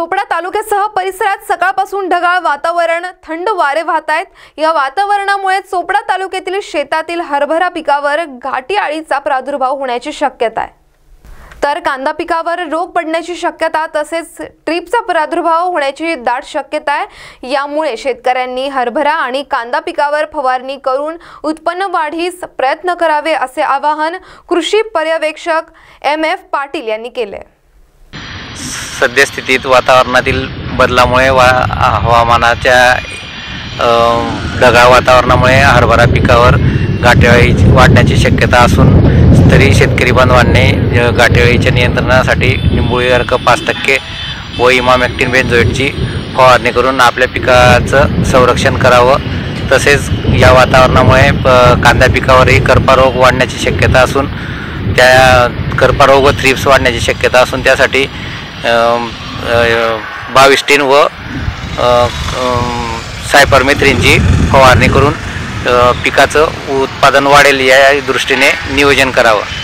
चोपडा तालुक्यासह परिसरात सकाळपासून ढगाळ वातावरण, थंड वारे वाहत आहेत। या वातावरणामुळे चोपडा तालुक्यातील शेतातील हरभरा पिकावर घाटी अळीचा प्रादुर्भाव होण्याची शक्यता आहे। तर कांदा पिकावर रोग पडण्याची शक्यता तसेच ट्रिपचा प्रादुर्भाव होण्याची दाट शक्यता आहे। यामुळे शेतकऱ्यांनी हरभरा आणि कांदा पिकावर फवारणी करून उत्पन्न वाढीस प्रयत्न करावे असे आवाहन कृषी पर्यवेक्षक MF पाटील यांनी केले। सद्यस्थितीत वातावरणातील बदलामुळे हवामानाच्या ढगाळ वातावरणामुळे हरभरा पिकावर घाटेअळी वाढण्याची शक्यता असून तरी शेतकरी बांधवांनी घाटेअळीच्या नियंत्रणासाठी निंबोळी अर्क 5% व इमामॅक्टिन बेंझोएटची फवारणी करून आपल्या पिकाचं संरक्षण करावं। तसेच या वातावरणामुळे कांदा पिकावरही करपा रोग वाढण्याची शक्यता असून त्या करपा रोग व थ्रिप्स वाढण्याची शक्यता असून त्यासाठी 22 व सायपरमेथ्रिनची फवारणी करून पिकाचं उत्पादन वाढेल या दृष्टीने नियोजन करावं।